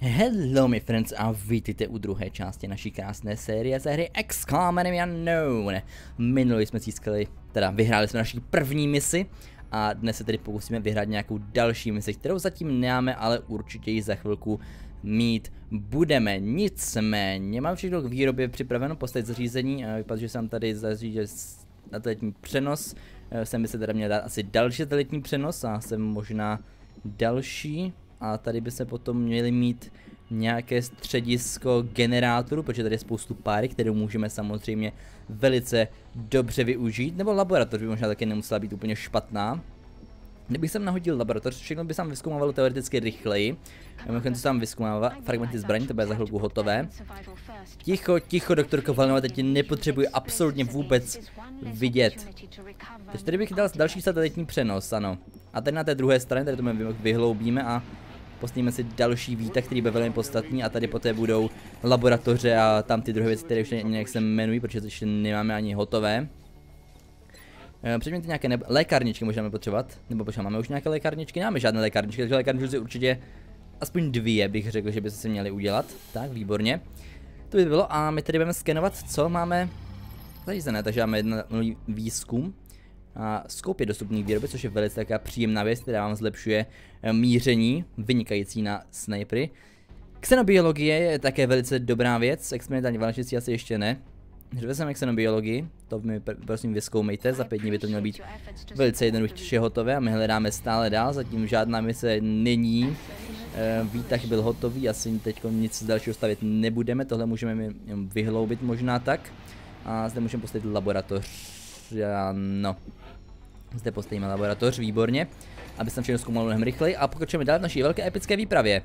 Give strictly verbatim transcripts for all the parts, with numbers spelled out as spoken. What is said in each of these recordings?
Hello my friends a vítejte u druhé části naší krásné série ze hry X COM Enemy Unknown. Minulý jsme získali, teda vyhráli jsme naši první misi a dnes se tedy pokusíme vyhrát nějakou další misi, kterou zatím nemáme, ale určitě ji za chvilku mít budeme. Nicméně mám všechno k výrobě připraveno, postavit zařízení, vypadá, že jsem tady zařídil satelitní přenos, jsem by se teda měl dát asi další satelitní přenos a jsem možná další. A tady by se potom měli mít nějaké středisko generátorů, protože tady je spoustu páry, kterou můžeme samozřejmě velice dobře využít. Nebo laboratoř by možná taky nemusela být úplně špatná. Kdybych sem nahodil laboratoř, všechno by se vyzkoumávalo teoreticky rychleji. Mimochodem to se tam vyzkoumává fragmenty zbraní, to bude za chvilku hotové. Ticho, ticho, doktorko Valnova, teď nepotřebuji absolutně vůbec vidět. Takže tady bych dal další satelitní přenos, ano. A tady na té druhé straně, tady to my vyhloubíme a postavíme si další výtah, který bude velmi podstatný, a tady poté budou laboratoře a tam ty druhé věci, které ještě nějak se jmenují, protože to ještě nemáme ani hotové. Předměty nějaké ne lékárničky můžeme potřebovat, nebo počkej, máme už nějaké lékárničky? Nemáme žádné lékárničky, takže lékárničky určitě aspoň dvě bych řekl, že by se si měli udělat. Tak, výborně. To by bylo a my tady budeme skenovat, co máme zařízené, takže máme jeden výzkum. A skop je dostupný k výrobě, což je velice taková příjemná věc, která vám zlepšuje míření, vynikající na snipery. Xenobiologie je také velice dobrá věc, experimentální válečnictví asi ještě ne. Takže vezmeme xenobiologii, to mi prosím vyzkoumejte, za pět dní by to mělo být velice jednoduše hotové a my hledáme stále dál, zatím žádná mise není. Výtah byl hotový, asi teď nic dalšího stavět nebudeme, tohle můžeme vyhloubit možná tak. A zde můžeme postavit laboratoř, no. Zde postavíme laboratoř, výborně, aby se všechno zkoumalo mnohem rychleji a pokračujeme dál v naší velké epické výpravě.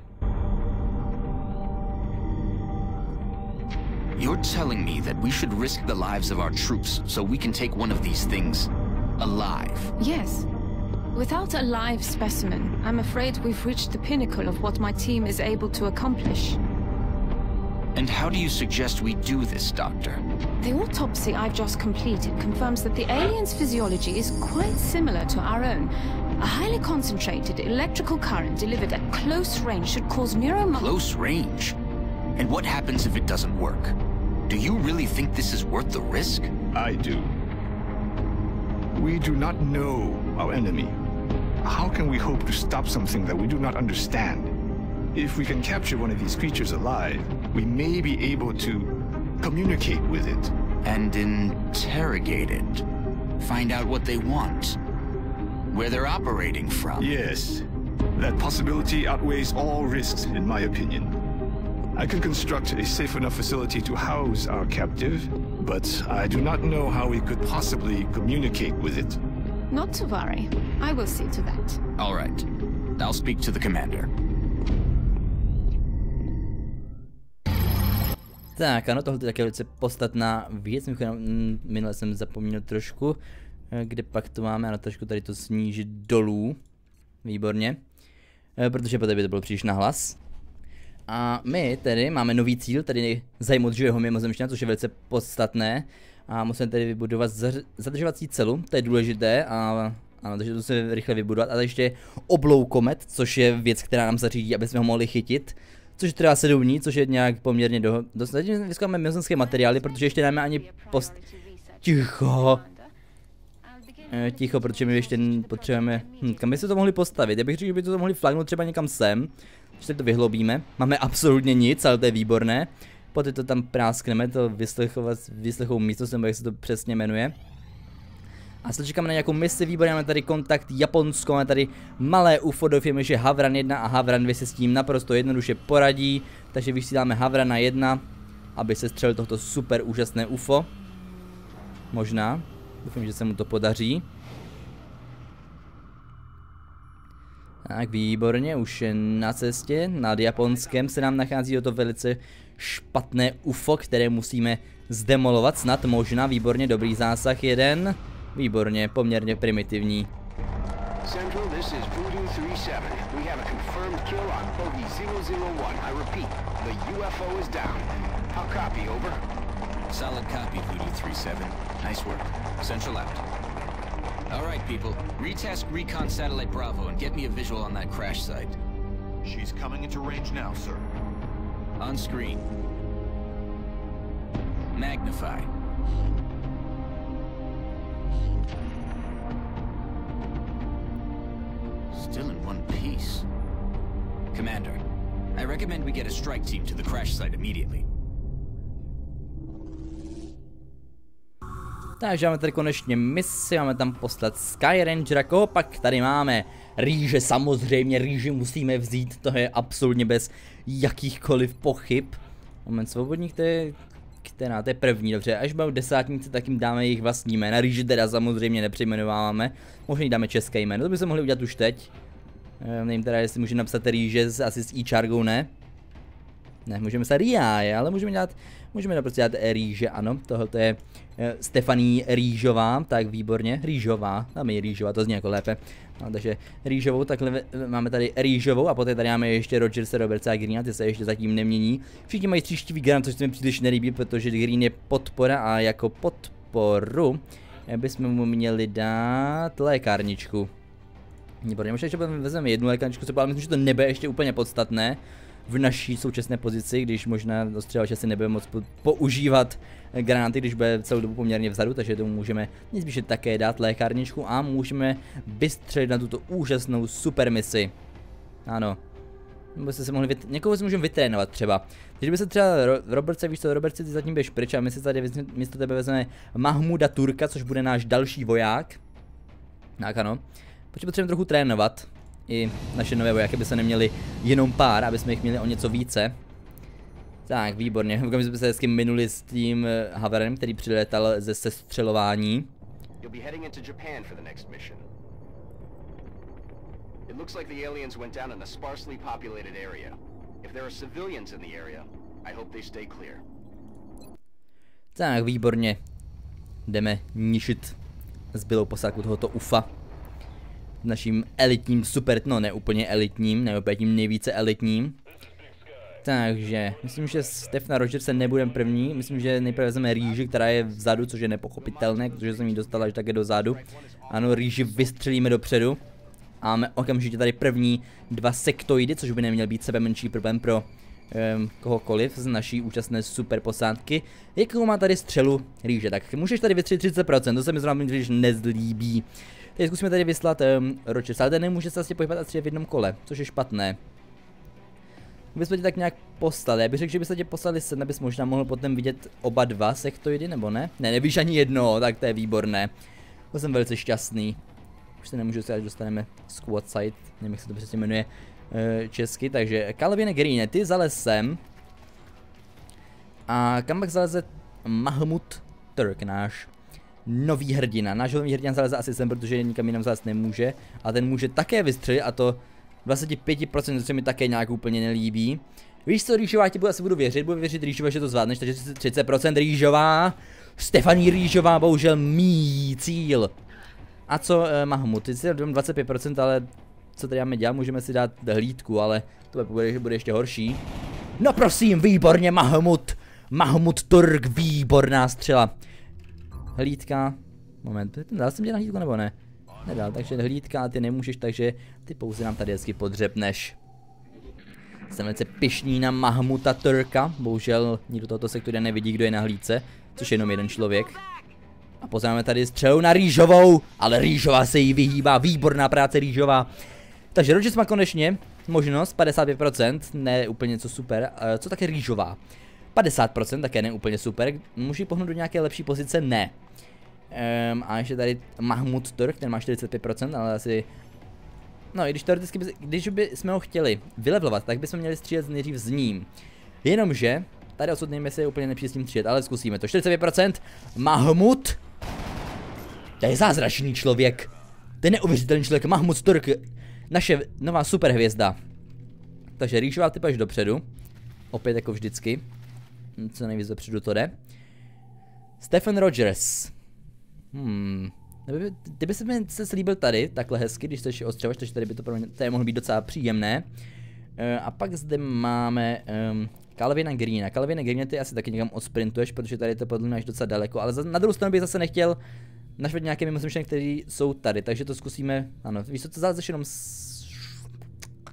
You're telling me that we should risk the lives of our troops so we can take one of these things alive? Yes. Without a live specimen, I'm afraid we've reached the pinnacle of what my team is able to accomplish. And how do you suggest we do this, Doctor? The autopsy I've just completed confirms that the alien's physiology is quite similar to our own. A highly concentrated electrical current delivered at close range should cause neuro- Close range? And what happens if it doesn't work? Do you really think this is worth the risk? I do. We do not know our enemy. How can we hope to stop something that we do not understand? If we can capture one of these creatures alive, we may be able to communicate with it. And interrogate it. Find out what they want. Where they're operating from. Yes. That possibility outweighs all risks, in my opinion. I can construct a safe enough facility to house our captive, but I do not know how we could possibly communicate with it. Not to worry. I will see to that. All right. I'll speak to the commander. Tak, ano, tohle je také velice podstatná věc, minule jsem zapomněl trošku, kde pak to máme, ano, trošku tady to snížit dolů, výborně, protože potom by to bylo příliš nahlas. A my tedy máme nový cíl, tedy zajmout živého mimozemšťana, což je velice podstatné, a musíme tedy vybudovat zadržovací celu, to je důležité, a ano, takže to se rychle vybudovat, ale ještě obloukomet, což je věc, která nám zařídí, aby jsme ho mohli chytit. Což trvá sedm dní, což je nějak poměrně do... Dostatečně vyzkoumáme mimozemské materiály, protože ještě nemáme ani post... Ticho. E, ticho, protože my ještě potřebujeme... Hm, kam by se to mohli postavit? Já bych řekl, že by to mohli flagnout třeba někam sem. Ještě to vyhloubíme. Máme absolutně nic, ale to je výborné. Poté to tam práskneme, to vyslechou místnost, nebo jak se to přesně jmenuje. A se čekáme na nějakou misi, výborně, máme tady kontakt Japonsko, máme tady malé U F O, doufáme, že Havran jedna a Havran dvě se s tím naprosto jednoduše poradí, takže vysíláme Havrana jedna, aby se střelil tohoto super úžasné U F O. Možná, doufám, že se mu to podaří. Tak, výborně, už je na cestě, nad Japonskem se nám nachází toto velice špatné U F O, které musíme zdemolovat, snad možná, výborně, dobrý zásah jeden. Výborně, poměrně primitivní. Central, this is Voodoo three seven. We have a confirmed kill on bogey zero zero one. I repeat, the U F O is down. I'll copy, over. Solid copy, Voodoo three seven. Nice work. Central out. All right, people. Retask Recon Satellite Bravo and get me a visual on that crash site. She's coming into range now, sir. On screen. Magnify. Still in one piece. Commander, I recommend we get a strike team to the crash site immediately. Takže máme tady konečně misi, máme tam poslat Sky Rangera, koho pak tady máme? Rýže, samozřejmě, rýži musíme vzít, to je absolutně bez jakýchkoliv pochyb. Moment, svobodník, to je, která, to je první, dobře, až budou desátníci, tak jim dáme jejich vlastní jména, rýži teda samozřejmě nepřejmenováváme, možná jí dáme české jméno, to by se mohli udělat už teď. Nevím teda, jestli můžeme napsat rýže, asi s e-chargou, ne? Ne, můžeme se Riáje, ale můžeme dělat, můžeme dát prostě dát rýže, ano, tohle je uh, Stephanie Rýžová, tak výborně, Rýžová, dáme ji Rýžová, to zní jako lépe, no, takže Rýžovou, takhle máme tady Rýžovou a poté tady máme ještě Rogerse, Robertsa a Greena, ty se ještě zatím nemění, všichni mají stříštivý Grant, což se mi příliš nelíbí, protože Green je podpora a jako podporu bychom mu měli dát lékárničku. Výborně, možná ještě vezmeme jednu lékárničku, ale myslím, že to nebude ještě úplně podstatné v naší současné pozici, když možná dostřelač asi nebude moc používat granáty, když bude celou dobu poměrně vzadu, takže tomu můžeme nejspíše také dát lékárničku a můžeme vystřelit na tuto úžasnou super misi. Ano. Nebo se mohli vyt... Někoho si můžeme vytrénovat třeba. Když by se třeba Ro Robertce, víš co, Robertce, ty zatím běž pryč a my si tady místo tebe vezmeme Mahmuda Turka, což bude náš další voják. Tak ano. Protože potřebujeme trochu trénovat. I naše nové vojáky by se neměli jenom pár, aby jsme jich měli o něco více. Tak, výborně. My jsme se hezky minuli s tím Haverem, který přilétal ze sestřelování. Tak, výborně. Jdeme ničit zbylou posádku tohoto ufa. Naším elitním super, no ne úplně elitním, ne úplně tím nejvíce elitním. Takže, myslím, že Stephena Rogerse nebudeme první, myslím, že nejprve vezmeme Rýži, která je vzadu, což je nepochopitelné, protože jsem ji dostala až také dozadu. Ano, Rýži vystřelíme dopředu. A máme okamžitě tady první dva sektoidy, což by neměl být sebe menší problém pro um, kohokoliv z naší účastné super posádky. Jakou má tady střelu Rýže, tak můžeš tady vytřelit třicet procent, to se mi zrovna nezlíbí. Teď zkusíme tady vyslat um, Rogersa, ale ten nemůže se asi pohybovat asi v jednom kole, což je špatné. Bychom tě tak nějak poslali, já bych řekl, že byste tě poslali sem, abys možná mohl potom vidět oba dva sektoidy, nebo ne? Ne, nevíš ani jedno, tak to je výborné. To jsem velice šťastný. Už se nemůžu si, až dostaneme squad site, nevím, jak se to přesně jmenuje uh, česky, takže Calvin Green, ty zalez sem. A kam pak zaleze Mahmud Turk, náš nový hrdina. Náš nový hrdina zaleze asi sem, protože nikam jinam zalez nemůže. A ten může také vystřelit, a to dvacet pět procent, co se mi také nějak úplně nelíbí. Víš co, Rýžová, ti budu asi budu věřit, budu věřit Rýžová, že to zvládneš, takže třicet procent Rýžová. Stephanie Rýžová, bohužel mý cíl. A co eh, Mahmud, ty si dám dvacet pět procent, ale co tady máme dělat, můžeme si dát hlídku, ale to bude, bude ještě horší. No prosím, výborně Mahmud, Mahmud Turk, výborná střela. Hlídka, moment, dal jsem tě na hlídku nebo ne? Nedal, takže hlídka, ty nemůžeš, takže ty pouze nám tady hezky podřepneš. Jsem velice pyšný na Mahmuda Turka, bohužel nikdo tohoto sektoru nevidí, kdo je na hlídce, což je jenom jeden člověk. A poznáme tady střelu na Rýžovou, ale Rýžová se jí vyhýbá, výborná práce Rýžová. Takže Rogers má konečně možnost padesát pět procent, ne úplně něco super, co také Rýžová? padesát procent, také ne úplně super, může pohnout do nějaké lepší pozice? Ne. Um, a ještě tady Mahmud Turk, ten má čtyřicet pět procent, ale asi... No, i když teoreticky, by, když bychom ho chtěli vylevlovat, tak bychom měli střílet nejdřív s ním. Jenomže, tady odsud nevím, jestli je úplně lepší s tím střílet, ale zkusíme to. čtyřicet pět procent, Mahmud! To je zázračný člověk. To je neuvěřitelný člověk, Mahmud Turk, naše nová superhvězda. Takže Rýžová typ až dopředu. Opět jako vždycky. Co nejvíc dopředu to jde. Stephen Rogers. Hmm. Ty by se mi se slíbil tady, takhle hezky, když jsi ostřelovač, takže tady by to pro mě tady mohlo být docela příjemné. Uh, a pak zde máme um, Calvina Greena. Calvina Greena ty asi taky někam odsprintuješ, protože tady to podle mě až docela daleko, ale za, na druhou stranu bych zase nechtěl našvet nějaké mimozemštění, které jsou tady, takže to zkusíme, ano, víš co, to záleží jenom s...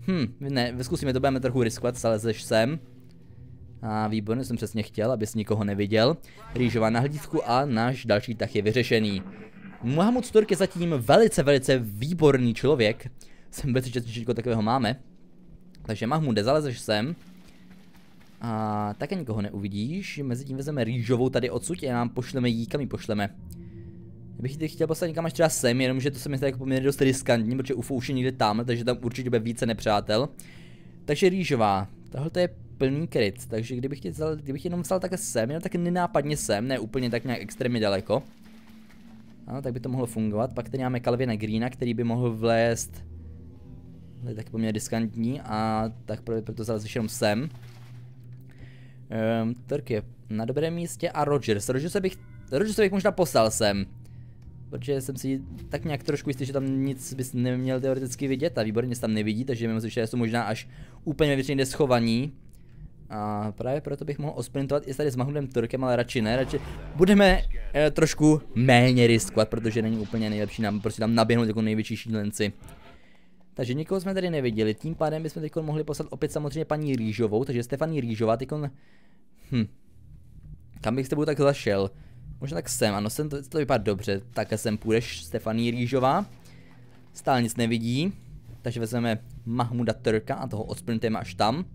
Hm, ne, zkusíme to, budeme trochu riskovat, zalezeš sem. A výborně, jsem přesně chtěl, abys nikoho neviděl. Rýžová na hlídku a náš další tah je vyřešený. Mahmud Turk je zatím velice, velice výborný člověk. Jsem velice čestný, že takového máme. Takže Mahmude, zalezeš sem. A také nikoho neuvidíš. Mezitím vezmeme rýžovou tady odsud a nám pošleme jí, kam ji pošleme. Kdybych ji chtěl poslat někam až třeba sem, jenomže to se mi zdá jako poměrně dost riskantní, protože U F O už je někde tam, takže tam určitě bude více nepřátel. Takže rýžová, tohle je plný kryt, takže kdybych tě vzal, kdybych jenom vzal takhle sem, jenom tak nenápadně sem, ne úplně tak nějak extrémně daleko. Ano, tak by to mohlo fungovat. Pak tady máme Calvina Greena, který by mohl vlézt. To je taky poměrně riskantní a tak proto zalezeš jenom sem. Um, Turk je na dobrém místě a Rogers. Rogers bych, Rogers bych možná poslal sem. Protože jsem si tak nějak trošku jistý, že tam nic bys neměl teoreticky vidět a výborně se tam nevidí, takže mimo že jsou možná až úplně většině jde schovaní. A právě proto bych mohl osprintovat i tady s Mahmudem Turkem, ale radši ne, radši budeme eh, trošku méně riskovat, protože není úplně nejlepší nám prostě tam naběhnout jako největší šílenci. Takže nikoho jsme tady neviděli, tím pádem bychom teď mohli poslat opět samozřejmě paní Rýžovou, takže Stefanie Rýžová teď hm, kam bych s tebou tak zašel? Možná tak sem, ano, sem to, to vypadá dobře, tak sem půjdeš, Stefanie Rýžová. Stále nic nevidí, takže vezmeme Mahmuda Turka a toho odsprintujeme až tam.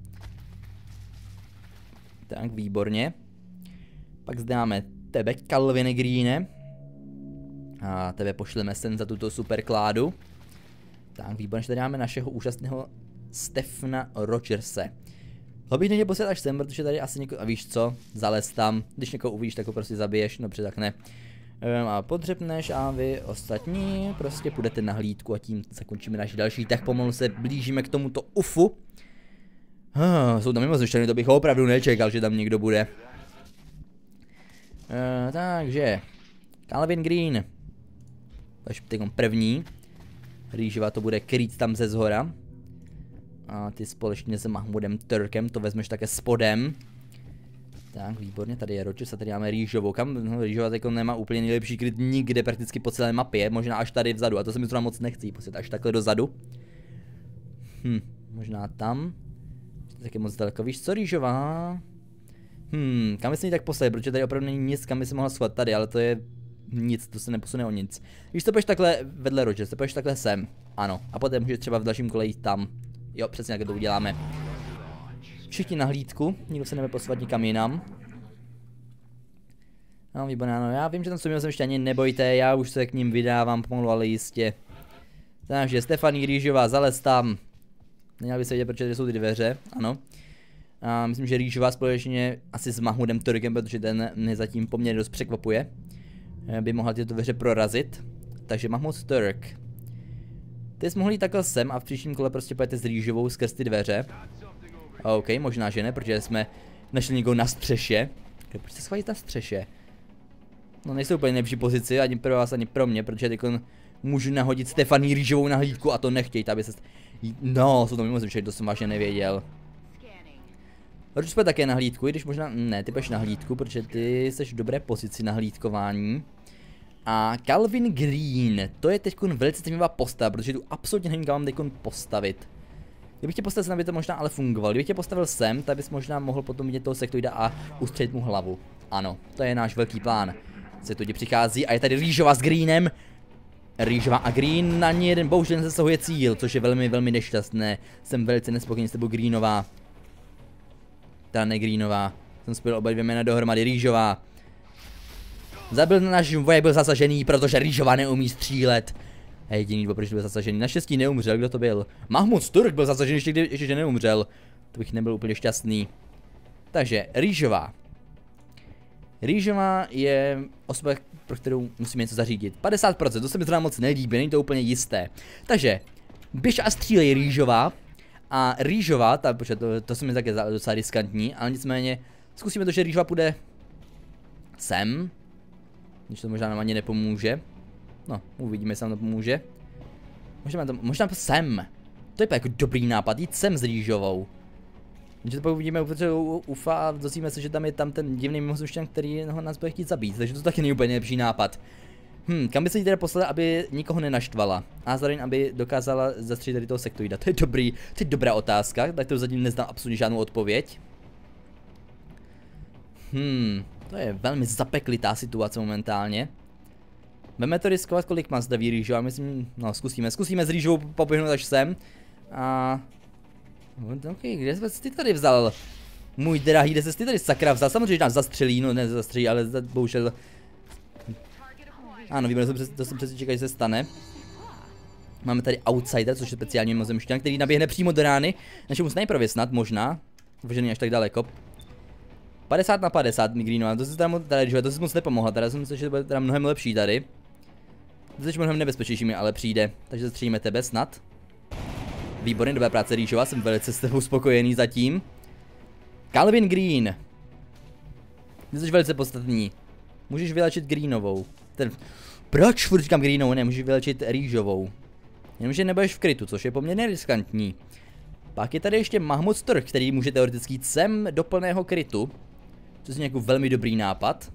Tak, výborně. Pak zde máme tebe, Calvine Greene. A tebe pošleme sem za tuto super kládu. Tak, výborně, tady máme našeho úžasného Stefana Rogerse. Ho bych neděl poslat až sem, protože tady asi někoho, a víš co, zalez tam, když někoho uvidíš, tak ho prostě zabiješ, dobře, tak ne. Um, a podřepneš a vy ostatní prostě půjdete na hlídku a tím zakončíme náš další, tak pomalu se blížíme k tomuto U F U. Oh, jsou tam mimozemšťany, to bych opravdu nečekal, že tam někdo bude. Uh, takže, Calvin Greene, až teď první. Rýžová to bude krýt tam ze zhora. A ty společně s Mahmudem Turkem to vezmeš také spodem. Tak, výborně, tady je Rogers a tady máme Rýžovou. Kam? No, Rýžová teď nemá úplně nejlepší kryt nikde prakticky po celé mapě, možná až tady vzadu, a to se mi zrovna moc nechci, prostě až takhle dozadu. Hm, možná tam. To je taky moc daleko, víš co, Rýžová? Hm, kam bys tak poslali, protože tady opravdu není nic, kam by se mohla schovat tady, ale to je nic, to se neposune o nic. Když to půjdeš takhle vedle Rogers, to půjdeš takhle sem, ano, a potom můžeš třeba v dalším kole jít tam. Jo, přesně jak to uděláme. Všichni na hlídku, nikdo se nebude poslat nikam jinam. No, výborně, ano, já vím, že tam jsou mimozemšťani, nebojte, já už se k ním vydávám pomalu, ale jistě. Takže Stefanie Rýžová, zalez tam. Neměl by se vidět, protože jsou ty dveře, ano. A myslím, že Rýžová společně asi s Mahmudem Turkem, protože ten mě zatím poměrně dost překvapuje, by mohla tyto dveře prorazit. Takže Mahmud Turk. Ty jsi mohli jít takhle sem a v příštím kole prostě pojďte s Rýžovou skrz ty dveře. OK, možná že ne, protože jsme našli někoho na střeše. Proč se schválí na střeše? No nejsou úplně nejlepší pozici, ani pro vás, ani pro mě, protože teď můžu nahodit Stefanii Rýžovou na hlídku a to nechtějte, aby se... No, jsou to mimozemšťani, to jsem vážně nevěděl. Proč jsme také na hlídku, i když možná... Ne, ty půjdeš na hlídku, protože ty jsi v dobré pozici na hlídkování. A Calvin Greene, to je teď velice zajímavá postava, protože tu absolutně nevím, kam mám teď postavit. Kdybych tě postavil sem, by to možná ale fungovalo. Kdybych tě postavil sem, tak bys možná mohl potom vidět toho sektoida a ustřelit mu hlavu. Ano, to je náš velký plán. Sektoidi přichází a je tady Rýžová s Greenem. Rýžová a Green na ně jeden bohužel nezasahuje cíl, což je velmi, velmi nešťastné. Jsem velice nespokojený s tebou, Greenová. Ta ne Greenová. Jsem spojil oba dvě jména dohromady. Rýžová. Zabil náš vojek, byl zasažený, protože Rýžová neumí střílet. A jediný důvod, proč byl zasažený. Naštěstí neumřel, kdo to byl? Mahmud Turk byl zasažený, ještě, kdy, ještě neumřel. To bych nebyl úplně šťastný. Takže, Rýžová. Rýžová je osoba, pro kterou musíme něco zařídit. padesát procent, to se mi teda moc nelíbí, není to úplně jisté. Takže, běž a střílej Rýžová. A Rýžová, ta, protože to, to se mi také docela riskantní, ale nicméně zkusíme to, že Rýžová půjde sem. Když to možná nám ani nepomůže. No, uvidíme, jestli nám to pomůže. Možná, to, možná sem. To je jako dobrý nápad, jít sem s Rýžovou. Takže to pak uvidíme u U F A a dozvíme se, že tam je tam ten divný mimozemšťan, který ho nás bude chtít zabít. Takže to taky není úplně nejlepší nápad. Hm, kam by se jí teda poslala, aby nikoho nenaštvala? A zároveň, aby dokázala zastřelit tady toho sektoida. To je dobrý, to je dobrá otázka, tak to zatím neznám absolutně žádnou odpověď. Hm, to je velmi zapeklitá situace momentálně. Veme to riskovat, kolik má zdraví rýžová, myslím, no zkusíme, zkusíme s rýžovou popěhnout až sem. A... ok, kde jsi ty tady vzal? Můj drahý, kde jsi ty tady sakra vzal? Samozřejmě, že nás zastřelí, no ne zastřelí, ale bohužel... Ano, víme, to jsem přesně čekal, že se stane. Máme tady Outsider, což je speciální mimozemšťan, který naběhne přímo do rány našemu sniperovi snad, možná. Protože není až tak daleko. padesát na padesát mi greenová, to si teda, tady, to si moc nepomohla, teda jsem myslel, že to bude teda mnohem lepší tady. To je mnohem nebezpečnější mi ale přijde, takže zastřelíme tebe snad. Výborně, dobrá práce rýžová, jsem velice s tebou spokojený zatím. Calvin Green. Ty jsi velice podstatný. Můžeš vylečit greenovou. Ten... Proč furt říkám greenovou, ne, můžeš vylečit rýžovou. Jenomže nebudeš v krytu, což je poměrně riskantní. Pak je tady ještě Mahmud Stork, který může teoreticky jít sem do plného krytu. Což je jako velmi dobrý nápad.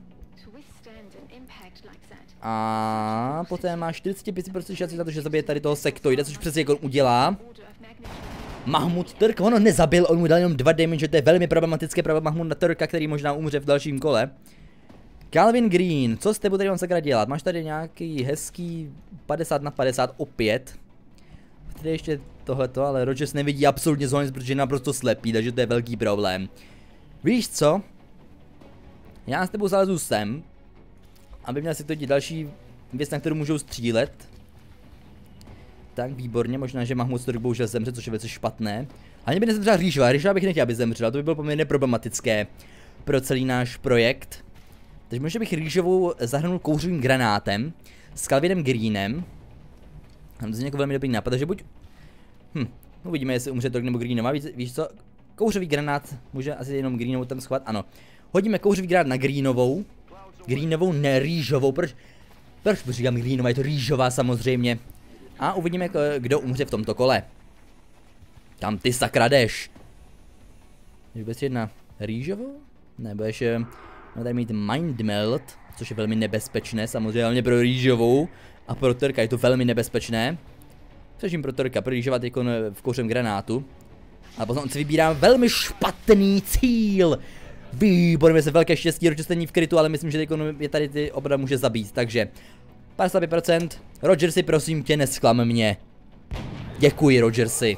A poté má čtyřicet pět procent šanci na to, že zabije tady toho sektoida, což přesně jako on udělá. Mahmud Turk, ono nezabil, on mu dal jenom dva damage, to je velmi problematické pro Mahmuda Turka, který možná umře v dalším kole. Calvin Green, co s tebou tady mám sakra dělat? Máš tady nějaký hezký padesát na padesát opět. Tady ještě tohleto, ale Rogers nevidí absolutně zóny, protože je naprosto slepý, takže to je velký problém. Víš co? Já s tebou zalezu sem, aby měl si to dít další věc, na kterou můžou střílet. Tak, výborně, možná, že Mahmud Stork bohužel zemře, což je velice špatné. Ani by nezemřela rýžová, rýžová bych nechtěl, aby zemřela, to by bylo poměrně problematické pro celý náš projekt. Takže možná bych rýžovou zahrnul kouřovým granátem s Calvinem Greenem. Tam to je jako velmi dobrý nápad, takže buď... Hm, uvidíme, jestli umře Turk nebo Greenová, víš, víš co? Kouřový granát, může asi jenom Greenovou tam schovat, ano. Hodíme kouřový granát na Greenovou. Greenovou, ne rýžovou, proč? Proč říkám Greenová, je to rýžová samozřejmě. A uvidíme, kdo umře v tomto kole. Tam ty sakra jdeš. Budeš jedna rýžovou? Ne, budeš tady mít Mind Melt, což je velmi nebezpečné, samozřejmě pro rýžovou. A pro Turka je to velmi nebezpečné. Především pro Turka, pro rýžova teď v kouřem granátu. A potom on si vybírá velmi špatný cíl. Výborně, se velké štěstí, Rogers není v krytu, ale myslím, že teď je tady ty obrana může zabít, takže padesát pět procent. Rogersi, prosím tě, nesklam mě. Děkuji, Rogersi.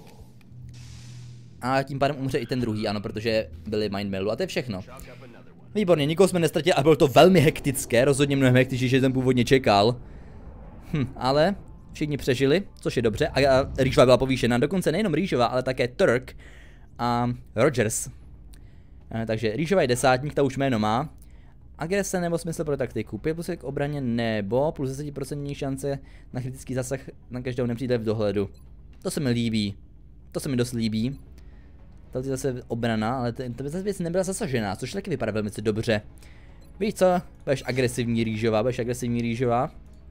A tím pádem umře i ten druhý, ano, protože byli mindmailu a to je všechno. Výborně, nikoho jsme nestratili a bylo to velmi hektické, rozhodně mnohem hektičtější, než jsem původně čekal. Hm, ale všichni přežili, což je dobře a, a rýžová byla povýšena, dokonce nejenom rýžová, ale také Turk a Rogers. A, takže rýžová je desátník, ta už jméno má. Agrese nebo smysl pro taktiku, pět plus k obraně nebo plus deset procent šance na kritický zasah na každého nepřítele v dohledu. To se mi líbí, to se mi dost líbí. Tady je zase obrana, ale ta zase věc nebyla zasažená, což taky vypadá velmi dobře. Víš co, budeš agresivní rýžová, budeš agresivní rýžová.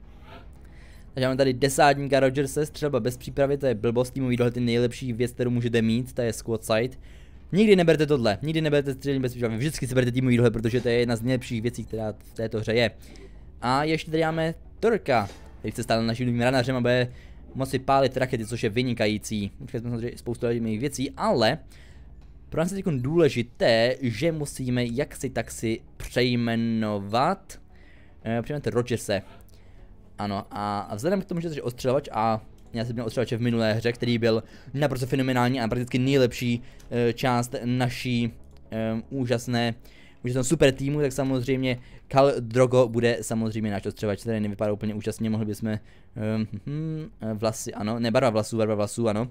Takže máme tady desátníka Rogerse, střelba bez přípravy, to je blbost, týmový dohled je nejlepší věc, kterou můžete mít, to je squad sight. Nikdy neberte tohle, nikdy neberte střelení bez přípravy, vždycky si berte týmový dohled, protože to je jedna z nejlepších věcí, která v této hře je. A ještě tady máme Turka, který se stal naším novým ranařem a bude moci pálit rakety, což je vynikající. Už jsme samozřejmě spoustu jiných věcí, ale pro nás je teď důležité, že musíme jaksi taksi přejmenovat, e, přejmenovat Rogerse. Ano, a vzhledem k tomu, že jsi ostřelovač a já jsem měl ostřelovače v minulé hře, který byl naprosto fenomenální a prakticky nejlepší e, část naší e, úžasné, úžasné super týmu, tak samozřejmě Khal Drogo bude samozřejmě náš ostřelovač, který nevypadá úplně úžasně, mohli bychom e, hm, vlasy, ano, ne barva vlasů, barva vlasů, ano.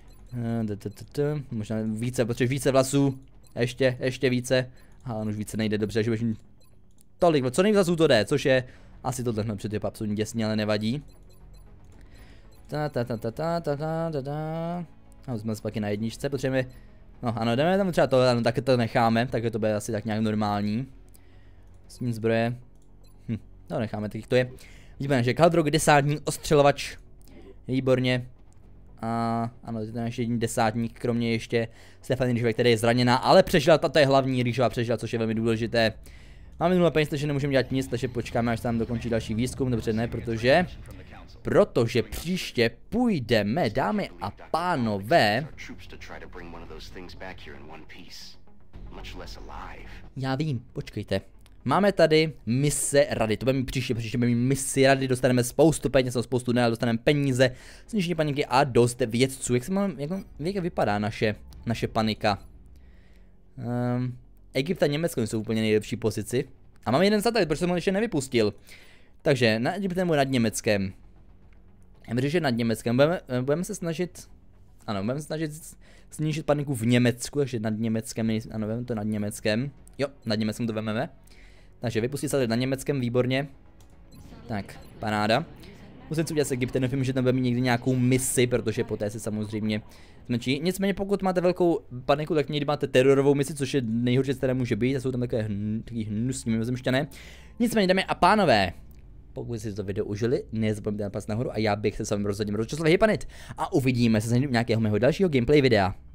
E, možná více, potřebuješ více vlasů, ještě, ještě více, ale už více nejde dobře, že budeš mít tolik, co nejvíc vlasů to jde, což je asi tohle napřed je absolutně děsně, ale nevadí. Ta ta ta ta ta ta ta ta ta. A jsme zpátky na jedničce, potřebujeme. No ano, jdeme tam třeba tohle, no, tak to necháme, tak to bude asi tak nějak normální. S tím zbroje. Hm, no necháme, tak to je. Vidíme, že Khal Drogo desátník, ostřelovač. Výborně. A ano, to je ještě jediný desátník, kromě ještě Stephanie Rýžové, která je zraněná, ale přežila, tato je hlavní, Rýžová přežila, což je velmi důležité. Máme minulé peníze, takže nemůžeme dělat nic, takže počkáme, až tam dokončí další výzkum, dobře ne, protože... Protože příště půjdeme, dámy a pánové... Já vím, počkejte. Máme tady mise rady, to bude mít příště, příště budeme mít misi rady, dostaneme spoustu peněz, spoustu ne, dostaneme peníze, snížení paniky a dost vědců. Jak se mám, jak, jak vypadá naše, naše panika? Um, Egypt a Německo jsou úplně nejlepší pozici. A mám jeden satelit, proč jsem ho ještě nevypustil. Takže na Egyptem nebo nad Německem. Já bych že nad Německem, budeme, budeme se snažit, ano, budeme se snažit snížit paniku v Německu, takže nad Německem, ano, veme to nad Německem. Jo, nad Německem to vememe. Takže vypustit satelit nad Německem, výborně. Tak, paráda. Musím si udělat s Egyptem, nevím, že tam bude mít někdy nějakou misi, protože poté se samozřejmě zmenší. Nicméně pokud máte velkou paniku, tak někdy máte terorovou misi, což je nejhorší, které může být, a jsou tam takové hnus, taky hnusní mimozemšťané. Nicméně, dámy a pánové, pokud si to video užili, nezapomeňte na pas nahoru a já bych se s vámi rozhodně rozčasoval hypanit. A uvidíme se s nějakého mého dalšího gameplay videa.